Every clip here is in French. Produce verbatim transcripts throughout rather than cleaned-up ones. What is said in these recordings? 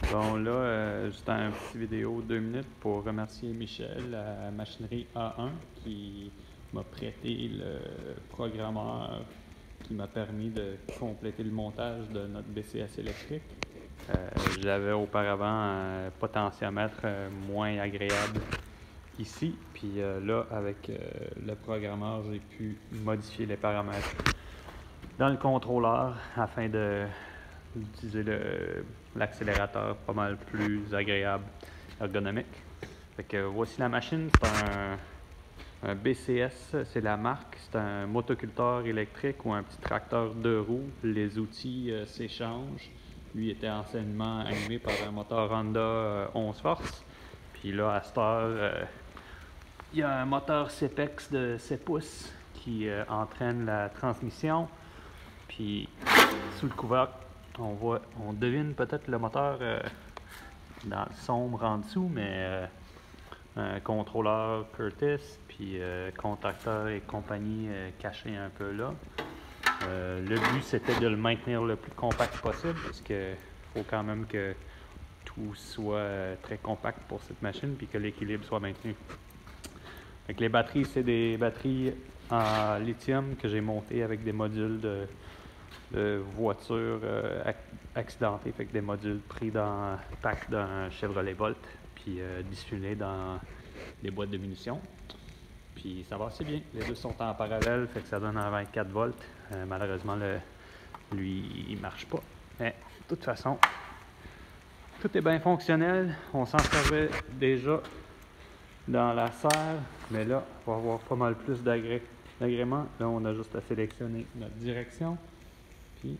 Bon, là, euh, juste un petit vidéo deux minutes pour remercier Michel à Machinerie A un qui m'a prêté le programmeur qui m'a permis de compléter le montage de notre B C S électrique. Euh, J'avais auparavant un potentiomètre euh, moins agréable ici, puis euh, là, avec euh, le programmeur, j'ai pu modifier les paramètres dans le contrôleur afin de d'utiliser l'accélérateur pas mal plus agréable, ergonomique. Fait que voici la machine, c'est un, un B C S, c'est la marque, c'est un motoculteur électrique ou un petit tracteur deux roues. Les outils euh, s'échangent. Lui était anciennement animé par un moteur Honda euh, onze forces. Puis là, à cette heure, euh, il y a un moteur C P E X de sept pouces qui euh, entraîne la transmission. Puis sous le couvercle, on voit, on devine peut-être le moteur euh, dans le sombre en dessous, mais euh, un contrôleur Curtis, puis euh, contacteur et compagnie euh, caché un peu là. Euh, le but c'était de le maintenir le plus compact possible parce qu'il faut quand même que tout soit euh, très compact pour cette machine puis que l'équilibre soit maintenu. Donc, les batteries, c'est des batteries en lithium que j'ai montées avec des modules de de voitures euh, accidentées, fait que des modules pris dans le pack d'un Chevrolet Volt, puis euh, dissimulés dans des boîtes de munitions. Puis ça va assez bien. Les deux sont en parallèle, fait que ça donne un vingt-quatre volts. Euh, malheureusement, le, lui, il marche pas. Mais de toute façon, tout est bien fonctionnel. On s'en servait déjà dans la serre, mais là, on va avoir pas mal plus d'agréments. Là, on a juste à sélectionner notre direction. Puis,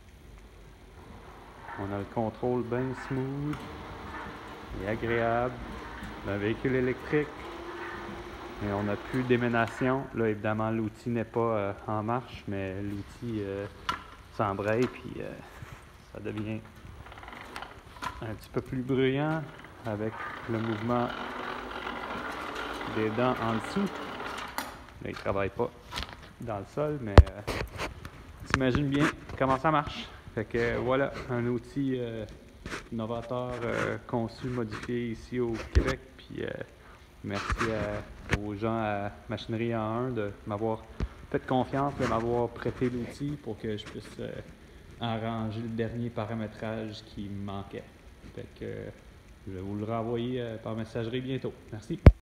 on a le contrôle bien smooth et agréable d'un véhicule électrique. Et on n'a plus d'éménation. Là, évidemment, l'outil n'est pas euh, en marche, mais l'outil euh, s'embraye, puis euh, ça devient un petit peu plus bruyant avec le mouvement des dents en dessous. Là, il ne travaille pas dans le sol, mais euh, t'imagines bien comment ça marche. Fait que voilà, un outil euh, novateur euh, conçu, modifié ici au Québec. Puis euh, merci à, aux gens à Machinerie A un de m'avoir fait confiance, de m'avoir prêté l'outil pour que je puisse euh, arranger le dernier paramétrage qui me manquait. Fait que euh, je vais vous le renvoyer euh, par messagerie bientôt. Merci.